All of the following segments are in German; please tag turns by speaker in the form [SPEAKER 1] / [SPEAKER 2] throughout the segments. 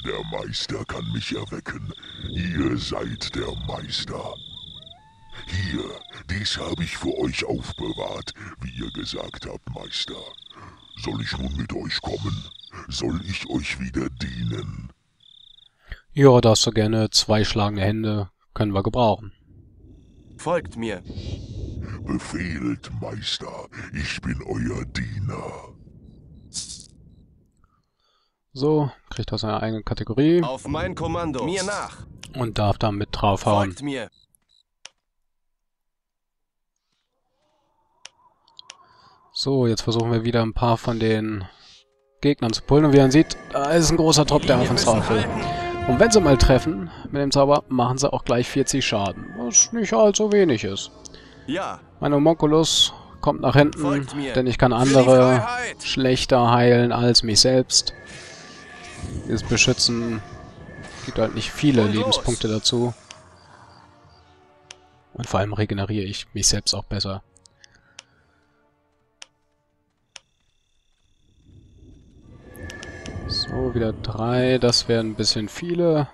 [SPEAKER 1] der Meister kann mich erwecken. Ihr seid der Meister. Hier, dies habe ich für euch aufbewahrt, wie ihr gesagt habt, Meister. Soll ich nun mit euch kommen? Soll ich euch wieder dienen?
[SPEAKER 2] Ja, da hast du gerne 2 schlagende Hände. Können wir gebrauchen.
[SPEAKER 3] Folgt mir.
[SPEAKER 1] Befehlt, Meister, ich bin euer Diener.
[SPEAKER 2] So, kriegt er seine eigene Kategorie.
[SPEAKER 3] Auf mein Kommando. Mir nach.
[SPEAKER 2] Und darf da mit draufhauen.
[SPEAKER 3] Folgt mir.
[SPEAKER 2] So, jetzt versuchen wir wieder ein paar von den Gegnern zu pullen. Und wie man sieht, da ist ein großer Trupp, der auf uns drauf will. Und wenn sie mal treffen mit dem Zauber, machen sie auch gleich 40 Schaden. Was nicht allzu wenig ist.
[SPEAKER 3] Ja.
[SPEAKER 2] Mein Homunculus kommt nach hinten,
[SPEAKER 3] Folgt mir.
[SPEAKER 2] denn ich kann
[SPEAKER 3] Für die
[SPEAKER 2] andere
[SPEAKER 3] Freiheit.
[SPEAKER 2] schlechter heilen als mich selbst. Dieses Beschützen gibt halt nicht viele
[SPEAKER 3] Und los.
[SPEAKER 2] Lebenspunkte dazu. Und vor allem regeneriere ich mich selbst auch besser. So, wieder 3. Das wären ein bisschen viele.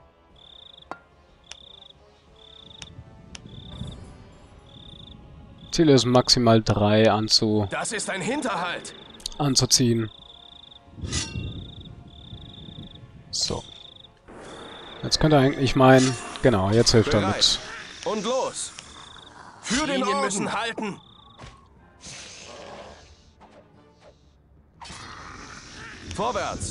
[SPEAKER 2] Ziel ist maximal 3
[SPEAKER 3] Das ist ein Hinterhalt.
[SPEAKER 2] anzuziehen. So. Jetzt könnte er eigentlich meinen... Genau, jetzt hilft er mit.
[SPEAKER 3] Und los. Für den Orden müssen halten. Vorwärts.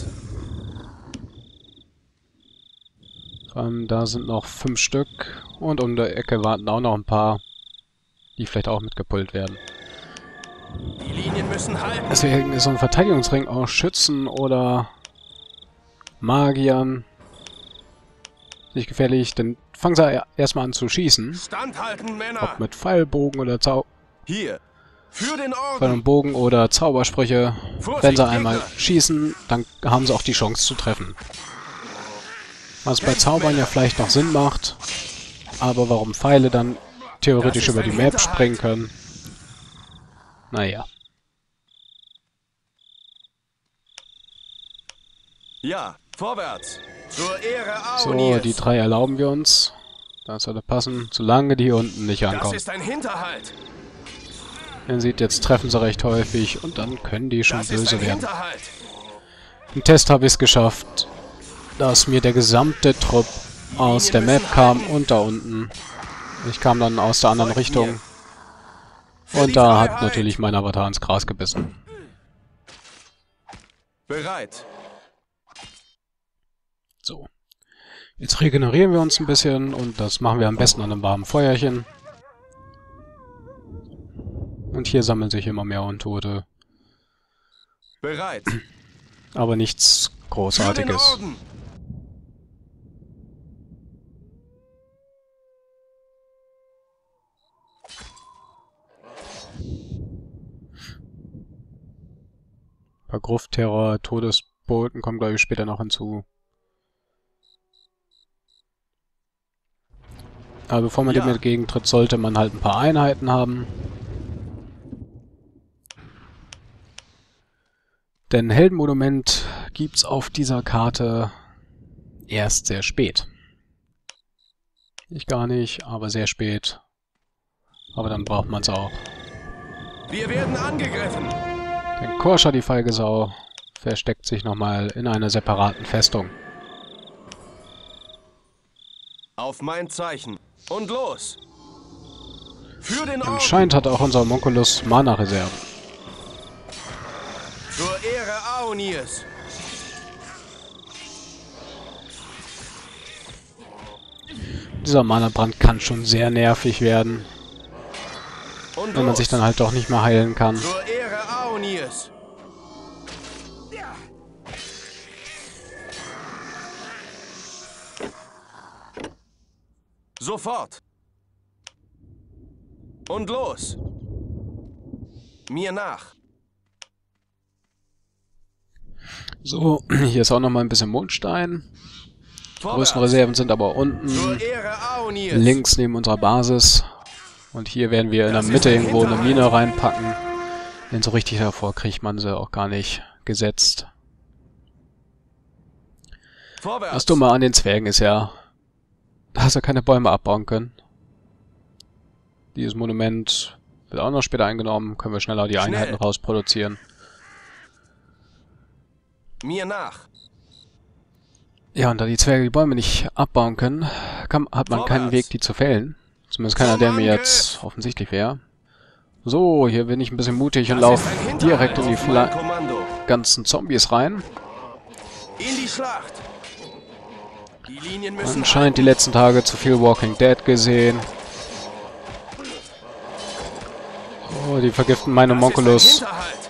[SPEAKER 2] Da sind noch 5 Stück. Und um der Ecke warten auch noch ein paar, die vielleicht auch mitgepult werden.
[SPEAKER 3] Die Linien müssen halten.
[SPEAKER 2] Deswegen ist so ein Verteidigungsring auch Schützen oder Magiern nicht gefährlich, denn fangen sie erstmal an zu schießen.
[SPEAKER 3] Standhalten, Männer.
[SPEAKER 2] Ob mit Pfeilbogen oder
[SPEAKER 3] Hier. Für den Orden.
[SPEAKER 2] Bogen oder Zaubersprüche.
[SPEAKER 3] Vorsicht,
[SPEAKER 2] Wenn sie einmal
[SPEAKER 3] Gegner.
[SPEAKER 2] schießen, dann haben sie auch die Chance zu treffen. Was bei Zaubern ja vielleicht noch Sinn macht, aber warum Pfeile dann theoretisch
[SPEAKER 3] Das ist
[SPEAKER 2] über die
[SPEAKER 3] ein
[SPEAKER 2] Map
[SPEAKER 3] Hinterhalt.
[SPEAKER 2] springen können. Naja.
[SPEAKER 3] Ja, vorwärts. Zur Ehre
[SPEAKER 2] So,
[SPEAKER 3] Aonirs.
[SPEAKER 2] die 3 erlauben wir uns. Das sollte passen, solange die hier unten nicht
[SPEAKER 3] Das
[SPEAKER 2] ankommen.
[SPEAKER 3] ist ein Hinterhalt.
[SPEAKER 2] Man sieht, jetzt treffen sie recht häufig und dann können die schon
[SPEAKER 3] Das ist
[SPEAKER 2] böse
[SPEAKER 3] ein
[SPEAKER 2] werden.
[SPEAKER 3] Hinterhalt.
[SPEAKER 2] Im Test habe ich es geschafft, dass mir der gesamte Trupp aus der Map kam und da unten. Ich kam dann aus der anderen
[SPEAKER 3] Folgt
[SPEAKER 2] Richtung.
[SPEAKER 3] Für
[SPEAKER 2] Und
[SPEAKER 3] die
[SPEAKER 2] da hat
[SPEAKER 3] Freiheit.
[SPEAKER 2] natürlich mein Avatar ins Gras gebissen.
[SPEAKER 3] Bereit.
[SPEAKER 2] So. Jetzt regenerieren wir uns ein bisschen und das machen wir am besten an einem warmen Feuerchen. Und hier sammeln sich immer mehr Untote.
[SPEAKER 3] Bereit.
[SPEAKER 2] Aber nichts
[SPEAKER 3] Für den
[SPEAKER 2] Großartiges.
[SPEAKER 3] Orden.
[SPEAKER 2] Ein paar Gruftterror, Todesboten kommen, glaube ich, später noch hinzu. Aber bevor man
[SPEAKER 3] Ja.
[SPEAKER 2] dem entgegentritt, sollte man halt ein paar Einheiten haben. Denn Heldenmonument gibt's auf dieser Karte erst sehr spät. Nicht gar nicht, aber sehr spät. Aber dann braucht man's auch.
[SPEAKER 3] Wir werden angegriffen.
[SPEAKER 2] Denn Korscha, die feige Sau, versteckt sich nochmal in einer separaten Festung.
[SPEAKER 3] Auf mein Zeichen. Und los. Für den Orden.
[SPEAKER 2] Anscheinend hat auch unser Homunculus Mana-Reserven.
[SPEAKER 3] Zur Ehre Aonirs.
[SPEAKER 2] Dieser Mana-Brand kann schon sehr nervig werden,
[SPEAKER 3] Und
[SPEAKER 2] wenn man
[SPEAKER 3] los.
[SPEAKER 2] sich dann halt doch nicht mehr heilen kann.
[SPEAKER 3] Zur Ehre Aonirs. Sofort. Und los. Mir nach.
[SPEAKER 2] So, hier ist auch nochmal ein bisschen Mondstein. Die größten Reserven sind aber
[SPEAKER 3] Zur
[SPEAKER 2] unten,
[SPEAKER 3] Ehre Aonirs.
[SPEAKER 2] links neben unserer Basis. Und hier werden wir in der
[SPEAKER 3] Das ist
[SPEAKER 2] Mitte
[SPEAKER 3] ein
[SPEAKER 2] irgendwo eine
[SPEAKER 3] Hinterhalt.
[SPEAKER 2] Mine reinpacken. Denn so richtig davor kriegt man sie auch gar nicht gesetzt.
[SPEAKER 3] Vorwärts.
[SPEAKER 2] Das Dumme an den Zwergen ist ja, dass sie keine Bäume abbauen können. Dieses Monument wird auch noch später eingenommen. Können wir schneller die Einheiten rausproduzieren.
[SPEAKER 3] Mir nach.
[SPEAKER 2] Ja, und da die Zwerge die Bäume nicht abbauen können, hat man keinen Weg, die zu fällen. Zumindest keiner, der mir jetzt offensichtlich wäre. So, hier bin ich ein bisschen mutig und laufe direkt in die ganzen Zombies rein.
[SPEAKER 3] In die Schlacht. Die Linien müssen
[SPEAKER 2] Anscheinend die letzten Tage zu viel Walking Dead gesehen. Oh, die vergiften meine Monkulus.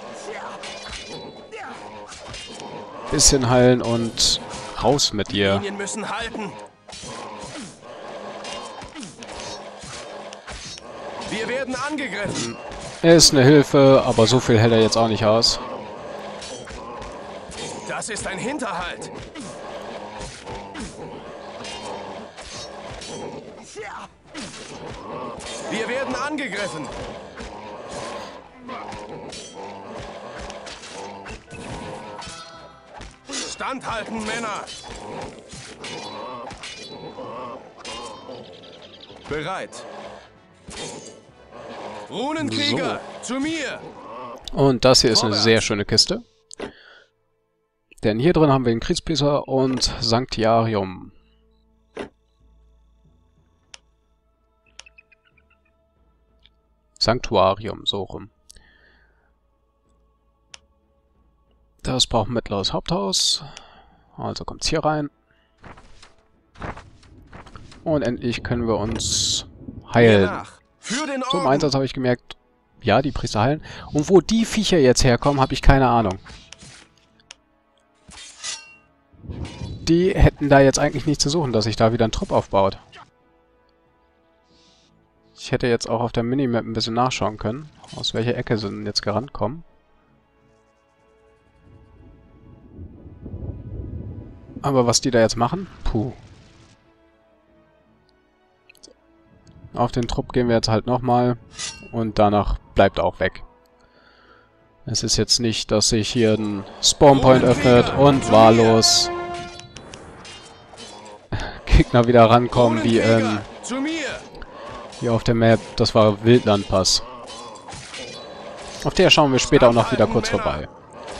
[SPEAKER 2] Bisschen heilen und raus mit
[SPEAKER 3] Die
[SPEAKER 2] ihr.
[SPEAKER 3] Linien müssen halten. Wir werden angegriffen.
[SPEAKER 2] Er ist eine Hilfe, aber so viel hält er jetzt auch nicht aus.
[SPEAKER 3] Das ist ein Hinterhalt. Wir werden angegriffen. Standhalten, Männer. Bereit. Runenkrieger, zu mir.
[SPEAKER 2] Und das hier ist eine sehr schöne Kiste. Denn hier drin haben wir den Kriegspisser und Sanctiarium. Sanctuarium, so rum. Das braucht ein mittleres Haupthaus. Also kommt es hier rein. Und endlich können wir uns heilen. Zum Einsatz habe ich gemerkt, ja, die Priester heilen. Und wo die Viecher jetzt herkommen, habe ich keine Ahnung. Die hätten da jetzt eigentlich nichts zu suchen, dass sich da wieder ein Trupp aufbaut. Ich hätte jetzt auch auf der Minimap ein bisschen nachschauen können, aus welcher Ecke sie denn jetzt herankommen. Aber was die da jetzt machen? Puh. Auf den Trupp gehen wir jetzt halt nochmal und danach bleibt er auch weg. Es ist jetzt nicht, dass sich hier ein Spawnpoint öffnet und wahllos Gegner wieder rankommen wie hier auf der Map. Das war Wildlandpass. Auf der schauen wir später auch noch wieder kurz vorbei.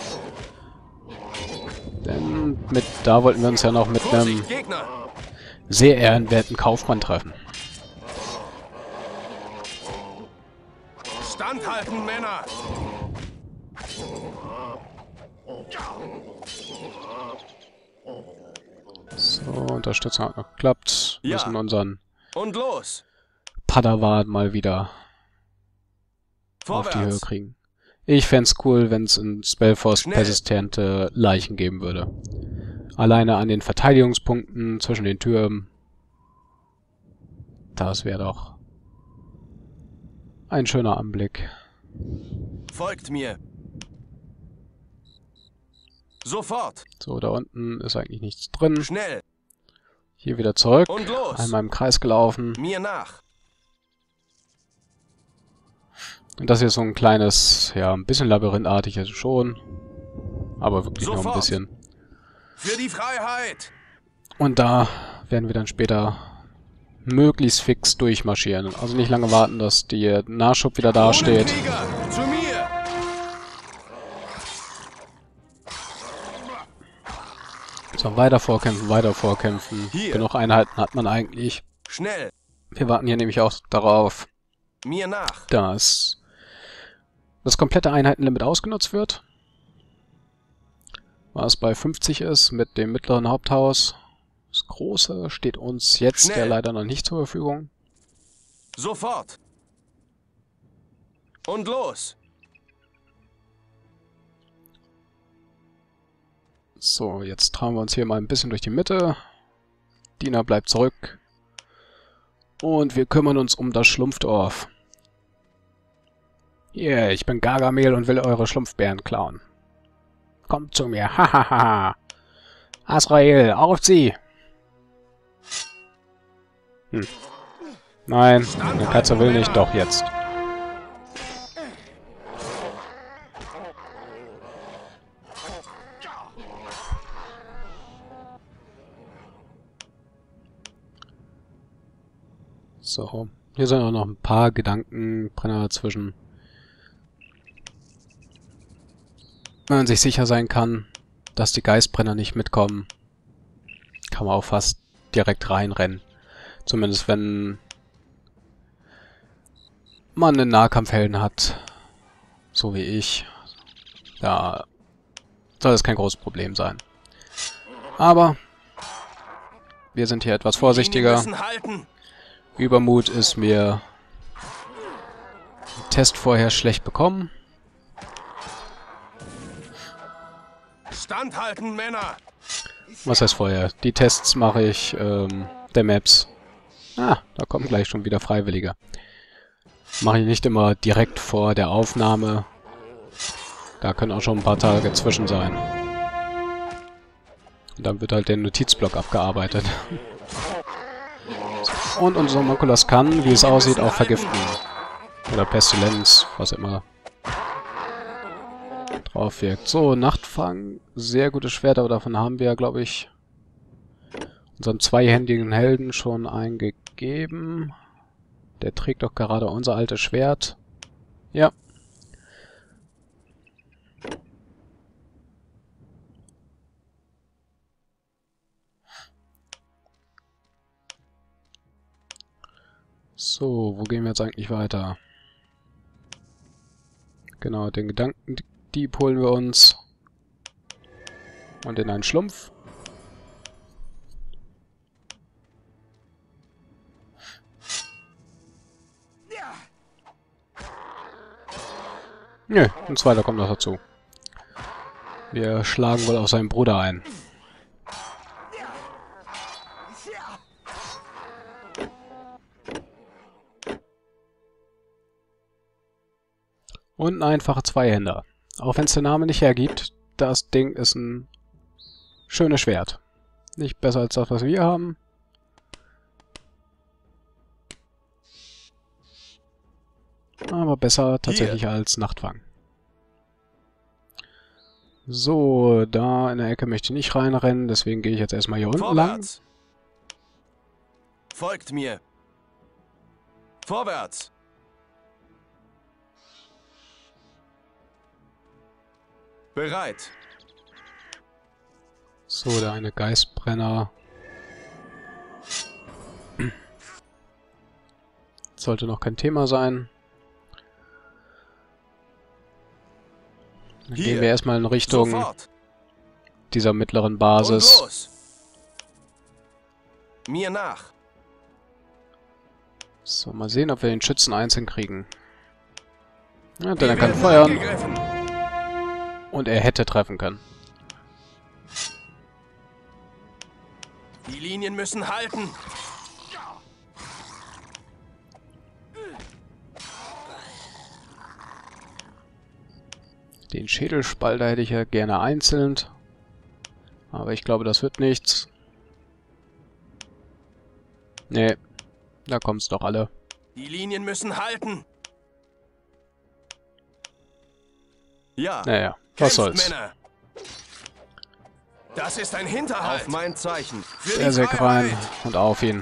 [SPEAKER 2] Denn da wollten wir uns ja noch mit einem sehr ehrenwerten Kaufmann treffen.
[SPEAKER 3] Standhalten, Männer!
[SPEAKER 2] So, Unterstützung hat noch geklappt. Wir müssen unseren
[SPEAKER 3] Und los!
[SPEAKER 2] Padawan mal wieder auf die Höhe kriegen. Ich fände es cool, wenn es in Spellforce persistente Leichen geben würde. Alleine an den Verteidigungspunkten zwischen den Türmen. Das wäre doch ein schöner Anblick.
[SPEAKER 3] Folgt mir. Sofort.
[SPEAKER 2] So, da unten ist eigentlich nichts drin.
[SPEAKER 3] Schnell.
[SPEAKER 2] Hier wieder zurück.
[SPEAKER 3] Und los.
[SPEAKER 2] Einmal im Kreis gelaufen.
[SPEAKER 3] Mir nach.
[SPEAKER 2] Und das hier ist so ein kleines, ja, ein bisschen labyrinthartig ist schon. Aber wirklich nur ein bisschen.
[SPEAKER 3] Für die Freiheit.
[SPEAKER 2] Und da werden wir dann später möglichst fix durchmarschieren. Also nicht lange warten, dass der Nachschub wieder dasteht.
[SPEAKER 3] Zu mir.
[SPEAKER 2] So, weiter vorkämpfen, weiter vorkämpfen.
[SPEAKER 3] Hier.
[SPEAKER 2] Genug Einheiten hat man eigentlich.
[SPEAKER 3] Schnell.
[SPEAKER 2] Wir warten hier nämlich auch darauf,
[SPEAKER 3] Mir nach.
[SPEAKER 2] dass das komplette Einheitenlimit ausgenutzt wird. Was bei 50 ist mit dem mittleren Haupthaus. Das große steht uns jetzt ja leider noch nicht zur Verfügung.
[SPEAKER 3] Sofort. Und los.
[SPEAKER 2] So, jetzt trauen wir uns hier mal ein bisschen durch die Mitte. Diener bleibt zurück. Und wir kümmern uns um das Schlumpfdorf. Hier, ich bin Gargamel und will eure Schlumpfbären klauen. Kommt zu mir, hahaha. Azrael, auf sie! Nein, eine Katze will nicht, doch jetzt. So, hier sind auch noch ein paar Gedankenbrenner dazwischen. Wenn man sich sicher sein kann, dass die Geistbrenner nicht mitkommen, kann man auch fast direkt reinrennen. Zumindest wenn man einen Nahkampfhelden hat, so wie ich, da soll es kein großes Problem sein. Aber wir sind hier etwas vorsichtiger. Übermut ist mir im Test vorher schlecht bekommen.
[SPEAKER 3] Standhalten, Männer!
[SPEAKER 2] Was heißt vorher? Die Tests mache ich der Maps. Ah, da kommen gleich schon wieder Freiwillige. Mache ich nicht immer direkt vor der Aufnahme. Da können auch schon ein paar Tage zwischen sein. Und dann wird halt der Notizblock abgearbeitet. Und unser Homunculus kann, wie es aussieht, auch vergiften. Oder Pestilenz, was immer drauf wirkt. So, Nachtfang. Sehr gutes Schwert, aber davon haben wir ja, glaube ich, unserem zweihändigen Helden schon eingegeben. Der trägt doch gerade unser altes Schwert. Ja. So, wo gehen wir jetzt eigentlich weiter? Genau, den Gedankendieb holen wir uns. Und in einen Schlumpf. Nö, ein zweiter kommt noch dazu. Wir schlagen wohl auf seinen Bruder ein. Und ein einfacher Zweihänder. Auch wenn es der Name nicht hergibt, das Ding ist ein schönes Schwert. Nicht besser als das, was wir haben. Aber besser tatsächlich als Nachtfang. So, da in der Ecke möchte ich nicht reinrennen, deswegen gehe ich jetzt erstmal hier unten lang.
[SPEAKER 3] Folgt mir. Vorwärts. Bereit.
[SPEAKER 2] So, der eine Geistbrenner. Sollte noch kein Thema sein. Dann gehen wir erstmal in Richtung dieser mittleren Basis.
[SPEAKER 3] Und los. Mir nach.
[SPEAKER 2] So, mal sehen, ob wir den Schützen einzeln kriegen. Ja, denn er kann feuern. Und er hätte treffen können.
[SPEAKER 3] Die Linien müssen halten.
[SPEAKER 2] Den Schädelspalter hätte ich ja gerne einzeln. Aber ich glaube, das wird nichts. Nee, da kommt's doch alle.
[SPEAKER 3] Die Linien müssen halten. Ja.
[SPEAKER 2] Naja, was soll's.
[SPEAKER 3] Männer. Das ist ein Hinterhalt. Auf mein Zeichen.
[SPEAKER 2] Der Säck rein und auf ihn.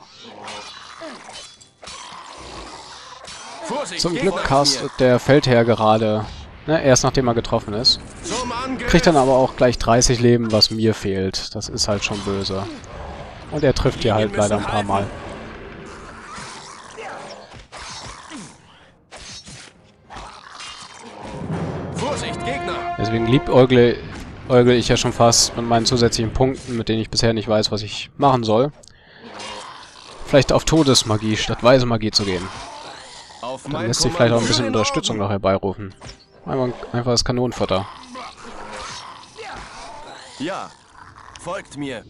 [SPEAKER 3] Vorsicht,
[SPEAKER 2] Zum Glück castet der Feldherr gerade, ne, erst nachdem er getroffen ist. Kriegt dann aber auch gleich 30 Leben, was mir fehlt. Das ist halt schon böse. Und er trifft hier halt leider ein paar Mal.
[SPEAKER 3] Vorsicht, Gegner.
[SPEAKER 2] Deswegen liebäugle ich ja schon fast mit meinen zusätzlichen Punkten, mit denen ich bisher nicht weiß, was ich machen soll. Vielleicht auf Todesmagie statt weise Magie zu gehen. Dann lässt sich vielleicht auch ein bisschen Unterstützung noch herbeirufen. Einfach das Kanonenfutter.
[SPEAKER 3] Ja, folgt mir.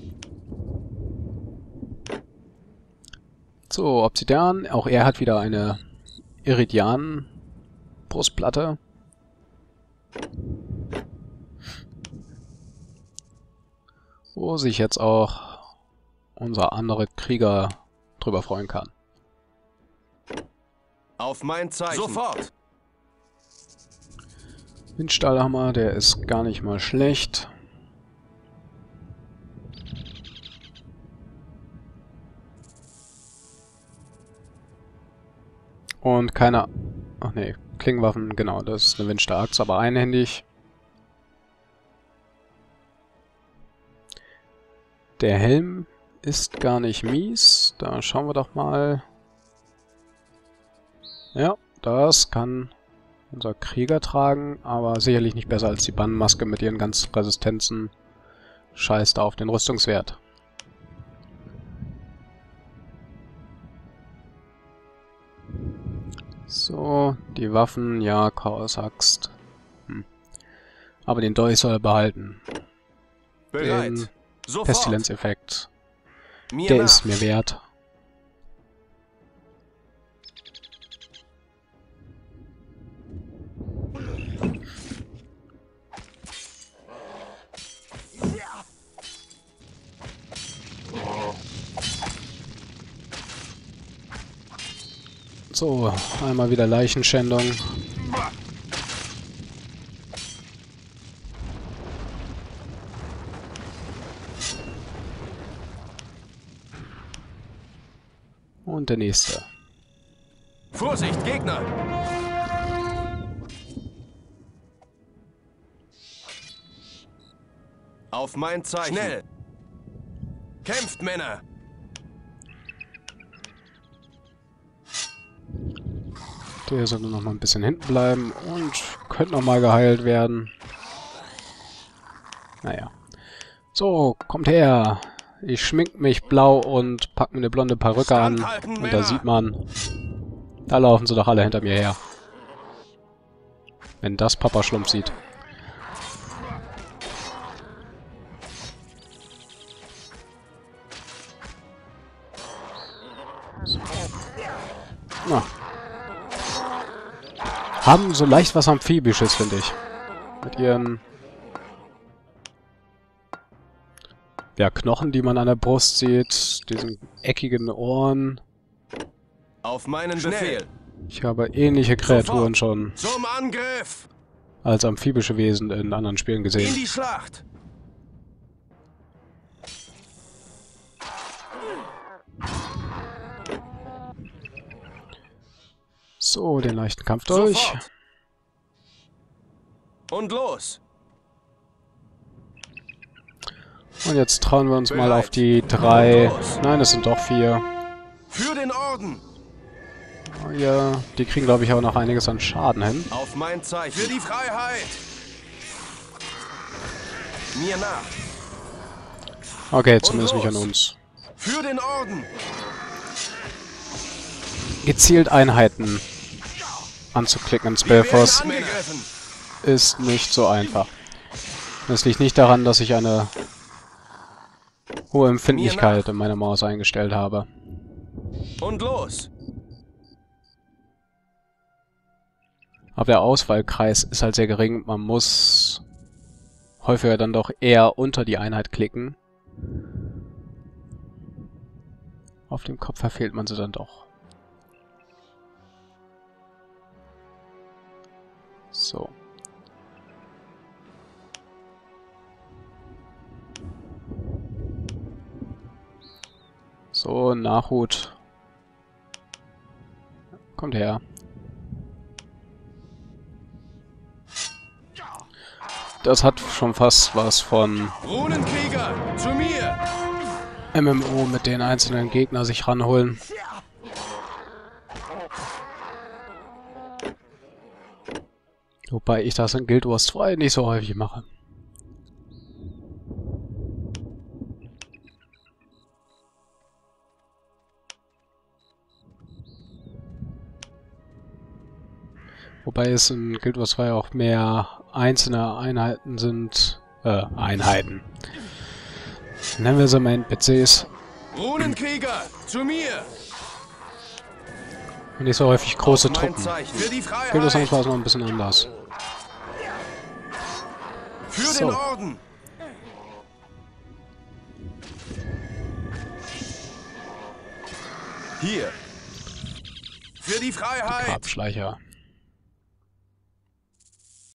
[SPEAKER 2] So, Obsidian. Auch er hat wieder eine Iridian-Brustplatte. Wo sich jetzt auch unser anderer Krieger drüber freuen kann.
[SPEAKER 3] Auf mein Zeichen. Sofort.
[SPEAKER 2] Windstahlhammer, der ist gar nicht mal schlecht. Und keine... Ach nee, Klingenwaffen, genau, das ist eine Windstar-Axt, aber einhändig. Der Helm ist gar nicht mies. Da schauen wir doch mal. Ja, das kann unser Krieger tragen, aber sicherlich nicht besser als die Bannenmaske mit ihren ganzen Resistenzen. Scheißt auf den Rüstungswert. So, die Waffen, ja, Chaos-Axt. Aber den Dolch soll er behalten.
[SPEAKER 3] Bereit.
[SPEAKER 2] Den
[SPEAKER 3] Sofort.
[SPEAKER 2] Pestilenzeffekt,
[SPEAKER 3] Mir
[SPEAKER 2] der
[SPEAKER 3] nach.
[SPEAKER 2] ist mir wert. So, einmal wieder Leichenschändung. Und der nächste.
[SPEAKER 3] Vorsicht, Gegner! Auf mein Zeichen. Schnell! Kämpft, Männer!
[SPEAKER 2] Der sollte noch mal ein bisschen hinten bleiben und könnte noch mal geheilt werden. Naja. So, kommt her! Ich schmink mich blau und pack mir eine blonde Perücke an.
[SPEAKER 3] Standhalten,
[SPEAKER 2] Und da
[SPEAKER 3] Männer.
[SPEAKER 2] sieht man, da laufen sie doch alle hinter mir her. Wenn das Papa Schlumpf sieht. So. Na. Haben so leicht was Amphibisches, finde ich. Mit ihren... ja, Knochen, die man an der Brust sieht, diesen eckigen Ohren.
[SPEAKER 3] Auf meinen Befehl!
[SPEAKER 2] Ich habe ähnliche Kreaturen
[SPEAKER 3] Sofort.
[SPEAKER 2] schon
[SPEAKER 3] Zum Angriff!
[SPEAKER 2] als amphibische Wesen in anderen Spielen
[SPEAKER 3] In
[SPEAKER 2] gesehen.
[SPEAKER 3] die Schlacht!
[SPEAKER 2] So, den leichten Kampf durch.
[SPEAKER 3] Sofort. Und los!
[SPEAKER 2] Und jetzt trauen wir uns mal
[SPEAKER 3] Bereit.
[SPEAKER 2] auf die 3.
[SPEAKER 3] Los.
[SPEAKER 2] Nein, es sind doch 4.
[SPEAKER 3] Für den Orden!
[SPEAKER 2] Oh ja, die kriegen, glaube ich, auch noch einiges an Schaden hin.
[SPEAKER 3] Auf mein Zeichen! Für die Freiheit! Mir nach!
[SPEAKER 2] Okay, zumindest nicht an
[SPEAKER 3] los.
[SPEAKER 2] uns.
[SPEAKER 3] Für den Orden!
[SPEAKER 2] Gezielt Einheiten anzuklicken in
[SPEAKER 3] Wir werden
[SPEAKER 2] Spellforce
[SPEAKER 3] angegriffen!
[SPEAKER 2] ist nicht so einfach. Das liegt nicht daran, dass ich eine hohe Empfindlichkeit in meiner Maus eingestellt habe.
[SPEAKER 3] Und los!
[SPEAKER 2] Aber der Auswahlkreis ist halt sehr gering. Man muss häufiger dann doch eher unter die Einheit klicken. Auf dem Kopf verfehlt man sie dann doch. So. So, Nachhut. Kommt her. Das hat schon fast was von
[SPEAKER 3] Runenkrieger, zu mir!
[SPEAKER 2] MMO mit den einzelnen Gegner sich ranholen. Wobei ich das in Guild Wars 2 nicht so häufig mache. Wobei es in Guild Wars 2 auch mehr einzelne Einheiten sind. Einheiten. Nennen wir sie mal NPCs.
[SPEAKER 3] Runenkrieger, zu mir!
[SPEAKER 2] Und nicht so häufig große
[SPEAKER 3] Auf mein
[SPEAKER 2] Truppen.
[SPEAKER 3] Zeichen. Für die
[SPEAKER 2] Guild Wars
[SPEAKER 3] Freiheit!
[SPEAKER 2] 1 war es noch ein bisschen anders.
[SPEAKER 3] Für
[SPEAKER 2] So.
[SPEAKER 3] den Orden! Hier! Für die Freiheit!
[SPEAKER 2] Grabschleicher.